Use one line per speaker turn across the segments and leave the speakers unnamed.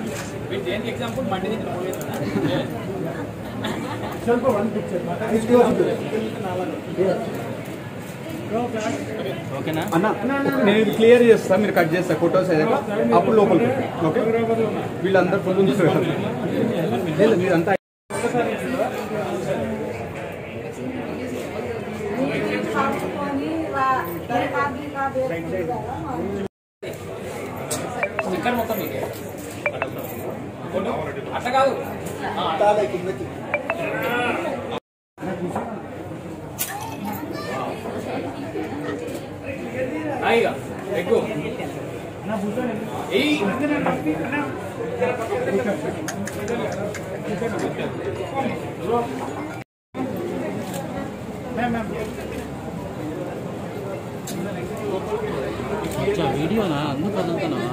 With any example, Mandi is always one picture. Okay na? నేను clear చేస్తా మీరు cut చేస్తా ఫోటోస్ ఏదైనా అప్పుడు లోపల ఓకే వీళ్ళందరూ ఫోటో తీసుకుంటారు మీరంతా ఇక్కడ మొత్తం మీకే అట్లా కాదు आएगा देखो यही अच्छा वीडियो ना अंदर पता ना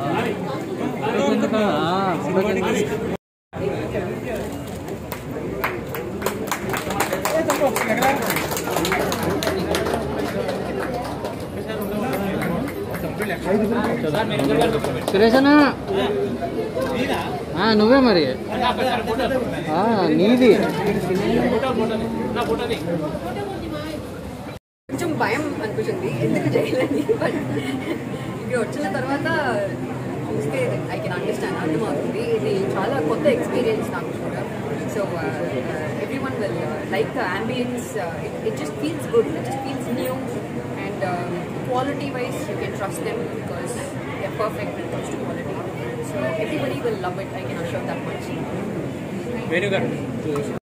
సురేషనా నువ్వే మరి నీది
కొంచెం భయం అనిపించింది ఎందుకు చేయాలని బట్ ఇది వచ్చిన తర్వాత చూస్తే ఐ కెన్ అండర్స్టాండ్ అర్థమవుతుంది ఇది చాలా కొత్త ఎక్స్పీరియన్స్ నాకు కూడా so everyone will like the ambience it just feels good it just feels new and quality wise you can trust them because they're perfect when it comes to quality, so everybody will love it, I can assure that much.
Very good.